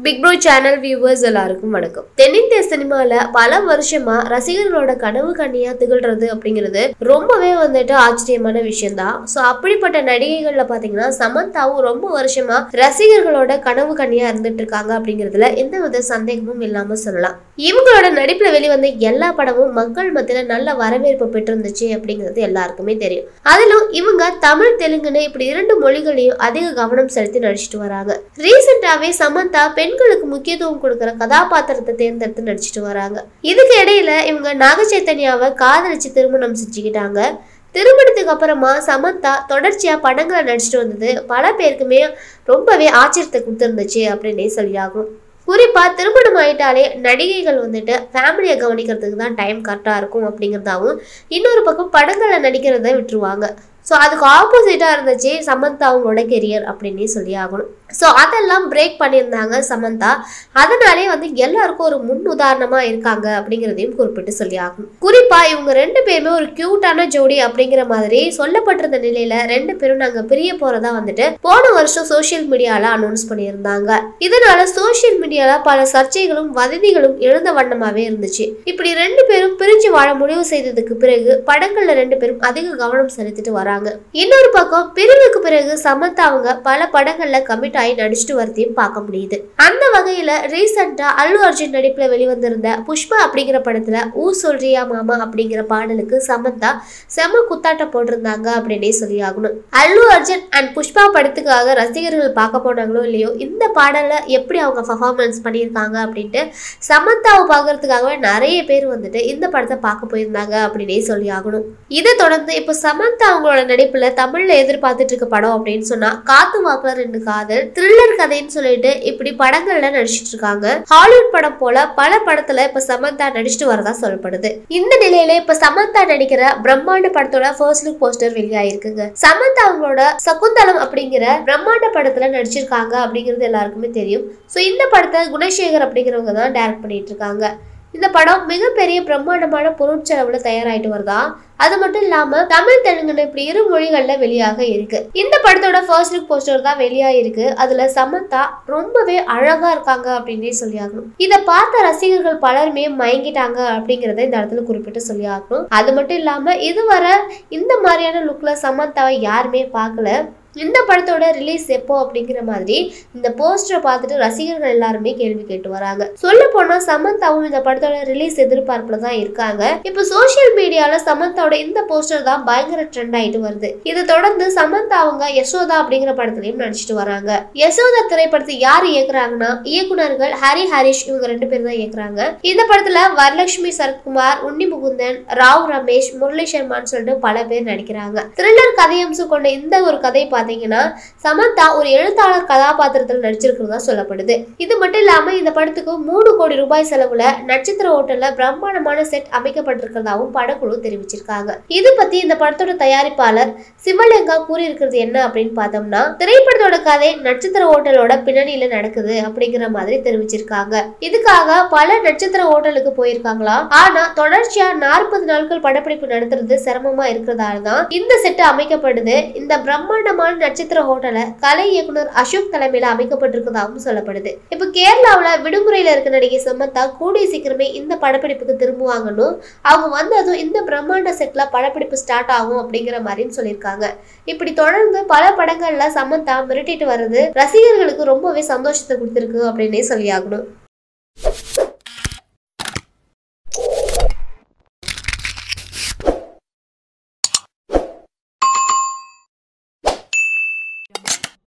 Big bro channel viewers எல்லாருக்கும் வணக்கம். தென்னிந்திய சினிமால பல வருஷமா ரசிகர்களோட கனவு கண்ணியா திகழ்றது அப்படிங்கிறது ரொம்பவே ஆச்சரியமான விஷயம் தான். சோ அப்படிப்பட்ட நடிகைகள்ல பாத்தீங்கன்னா சமந்தாவும் ரொம்ப வருஷமா ரசிகர்களோட கனவு கண்ணியா இருந்துட்டு இருக்காங்க அப்படிங்கிறதுல எந்தவித சந்தேகமும் இல்லாம சொல்லலாம். இவங்களோட நடிப்புல வெளிவந்த எல்லா படமும் மக்கள் மத்தியில நல்ல வரவேற்பு பெற்றிருந்துச்சு அப்படிங்கிறது எல்லாருக்குமே தெரியும். அதிலும் இவங்க தமிழ், தெலுங்குன்னு இப்படி 2 மொழிகளையும் அதிக கவனம் செலுத்தி நடிச்சிட்டு வராங்க. ரீசெண்டாவே சமந்தா பெண்களுக்கு முக்கியத்துவம் கொடுக்கிற கதாபாத்திரத்தை தேர்ந்தெடுத்து நடிச்சிட்டு வராங்க. இதுக்கு இடையில இவங்க நாக சைத்தன்யாவை காதலிச்சு திருமணம் செஞ்சுக்கிட்டாங்க. திருமணத்துக்கு அப்புறமா சமந்தா தொடர்ச்சியா படங்களை நடிச்சிட்டு வந்தது பல பேருக்குமே ரொம்பவே ஆச்சரியத்தை கொடுத்துருந்துச்சு அப்படின்னே சொல்லியாகும். குறிப்பா திருமணம் ஆயிட்டாலே நடிகைகள் ஃபேமிலியை கவனிக்கிறதுக்கு தான் டைம் கரெக்டா இருக்கும் அப்படிங்கிறதாவும், இன்னொரு பக்கம் படங்களை நடிக்கிறத விட்டுருவாங்க. ஸோ அதுக்கு ஆப்போசிட்டா இருந்துச்சு சமந்தா அவங்களோட கெரியர் அப்படின்னே சொல்லி ஆகணும். ஸோ அதெல்லாம் பிரேக் பண்ணியிருந்தாங்க சமந்தா. அதனாலே எல்லாருக்கும் ஒரு முன் உதாரணமா இருக்காங்க அப்படிங்கிறதையும் குறிப்பிட்டு சொல்லி ஆகணும். குறிப்பா இவங்க 2 பேருமே ஒரு கியூட்டான ஜோடி அப்படிங்கிற மாதிரி சொல்லப்பட்டிருந்த நிலையில 2 பேரும் நாங்க பிரிய போறதா போன வருஷம் சோசியல் மீடியால அனௌன்ஸ் பண்ணியிருந்தாங்க. இதனால சோசியல் மீடியால பல சர்ச்சைகளும் வதந்திகளும் எழுந்த வண்ணமாவே இருந்துச்சு. இப்படி 2 பேரும் பிரிஞ்சு வாழ முடிவு செய்ததுக்கு பிறகு படங்கள்ல 2 பேரும் அதிக கவனம் செலுத்திட்டு வராங்க. இன்னொரு பக்கம் பிரிவுக்கு பிறகு சமந்தா அவங்க பல படங்கள்ல கமிட் ஆகி நடிச்சிட்டு வரதையும் பார்க்க முடியுது. அந்த வகையில ரீசெண்டா அல்லு அர்ஜுன் நடிப்புல வெளிவந்திருந்த புஷ்பா அப்படிங்கிற படத்துல ஊ சொல்றியா மாமா அப்படிங்கிற பாடலுக்கு சமந்தா செம குத்தாட்ட போட்டிருந்தாங்க அப்படின்னே சொல்லி ஆகணும். அல்லு அர்ஜுன் அண்ட் புஷ்பா படத்துக்காக ரசிகர்கள் பார்க்க போனாங்களோ இல்லையோ, இந்த பாடல எப்படி அவங்க பர்ஃபார்மன்ஸ் பண்ணியிருக்காங்க அப்படின்ட்டு சமந்தாவை பார்க்கறதுக்காகவே நிறைய பேர் இந்த படத்தை பார்க்க போயிருந்தாங்க அப்படின்னே சொல்லி ஆகணும். இதை தொடர்ந்து இப்ப சமந்தா அவங்களோட நடிப்புல தமிழ்ல எதிர்பார்த்துட்டு இருக்க படம் அப்படின்னு சொன்னா காத்து வாக்குல 2 காதல், த்ரில்லர் கதைன்னு சொல்லிட்டு இப்படி படங்கள்ல நடிச்சிட்டு இருக்காங்க. ஹாலிவுட் படம் போல பல படத்துல இப்ப சமந்தா நடிச்சிட்டு வரதா சொல்லப்படுது. இந்த நிலையில இப்ப சமந்தா நடிக்கிற பிரம்மாண்ட படத்தோட ஃபர்ஸ்ட் லுக் போஸ்டர் வெளியாயிருக்குங்க. சமந்தா அவங்களோட சகுந்தலம் அப்படிங்கிற பிரம்மாண்ட படத்துல நடிச்சிருக்காங்க அப்படிங்கிறது எல்லாருக்குமே தெரியும். சோ இந்த படத்தை குணசேகர் அப்படிங்கிறவங்க தான் டைரக்ட் பண்ணிட்டு இருக்காங்க. இந்த படம் மிகப்பெரிய பிரம்மாண்டமான பொருட்செலவுல தயாராயிட்டு வருதா. அது மட்டும் இல்லாம தமிழ், தெலுங்குன்னு இப்படி 2 மொழிகள்ல வெளியாக இருக்கு. இந்த படத்தோட ஃபர்ஸ்ட் லுக் போஸ்டர் தான் வெளியாயிருக்கு. அதுல சமந்தா ரொம்பவே அழகா இருக்காங்க அப்படின்னே சொல்லி ஆகணும். இதை பார்த்த ரசிகர்கள் பலருமே மயங்கிட்டாங்க அப்படிங்கறத இந்த இடத்துல குறிப்பிட்டு சொல்லி ஆகணும். அது மட்டும் இல்லாம இதுவரை இந்த மாதிரியான லுக்ல சமந்தாவை யாருமே பார்க்கல. இந்த படத்தோட ரிலீஸ் எப்போ அப்படிங்கிற மாதிரி இந்த போஸ்டரை பார்த்துட்டு ரசிகர்கள் எல்லாருமே கேள்வி கேட்டு வராங்க. சொல்ல போனா சமந்தாவும் இந்த படத்தோட ரிலீஸ் எதிர்பார்ப்புல தான் இருக்காங்க. இப்ப சோசியல் மீடியால சமந்தாவோட இந்த போஸ்டர் தான் பயங்கர ட்ரெண்ட் ஆயிட்டு வருது. இதை தொடர்ந்து சமந்தா அவங்க யசோதா அப்படிங்கிற படத்துலயும் நடிச்சிட்டு வராங்க. யசோதா திரைப்படத்தை யாரு இயக்குறாங்கன்னா இயக்குனர்கள் ஹரி ஹரிஷ், இவங்க 2 பேர் தான் இயக்குறாங்க. இந்த படத்துல வரலட்சுமி சரத்குமார், உன்னி முகுந்தன், ராவ் ரமேஷ், முரளி சர்மான்னு சொல்லிட்டு பல பேர் நடிக்கிறாங்க. த்ரில்லர் கதையம்சம் கொண்ட இந்த ஒரு கதை பாத்தீங்கன்னா சமந்தா ஒரு எழுத்தாளர் கதாபாத்திரத்தில் நடிச்சிருக்கிறதா சொல்லப்படுது. இது மட்டும் இல்லாம இந்த படத்துக்கு 3 கோடி ரூபாய் செலவுல நட்சத்திர ஹோட்டல்ல பிரம்மாண்டமான செட் அமைக்கப்பட்டிருக்கிறதாவும் படக்குழு தெரிவிச்சிருக்காங்க. இது பத்தி இந்த படத்தோட தயாரிப்பாளர் சிவலிங்கா கூறியிருக்கிறது என்ன அப்படின்னு பார்த்தோம்னா, திரைப்படத்தோட கதை நட்சத்திர ஹோட்டலோட பின்னணியில நடக்குது அப்படிங்கிற மாதிரி தெரிவிச்சிருக்காங்க. இதுக்காக பல நட்சத்திர ஹோட்டலுக்கு போயிருக்காங்களா. ஆனா தொடர்ச்சியா 40 நாட்கள் படப்பிடிப்பு நடத்துறது சிரமமா இருக்கிறதால தான் இந்த செட் அமைக்கப்படுது. இந்த பிரம்மாண்டமான நட்சத்திர ஹோட்டல கலை இயக்குனர் அசோக் தலைமையில அமைக்கப்பட்டிருக்கிறதாகவும் சொல்லப்படுது. இப்ப கேரளாவுல விடுமுறையில இருக்க நடிகை சமந்தா கூடிய சீக்கிரமே இந்த படப்பிடிப்புக்கு திரும்புவாங்கன்னு, அவங்க வந்ததும் இந்த பிரம்மாண்ட செட்ல படப்பிடிப்பு ஸ்டார்ட் ஆகும் அப்படிங்கிற மாதிரின்னு சொல்லியிருக்காங்க. இப்படி தொடர்ந்து பல படங்கள்ல சமந்தா மிரட்டிட்டு வர்றது ரசிகர்களுக்கு ரொம்பவே சந்தோஷத்தை கொடுத்திருக்கு அப்படின்னே சொல்லியாகணும்.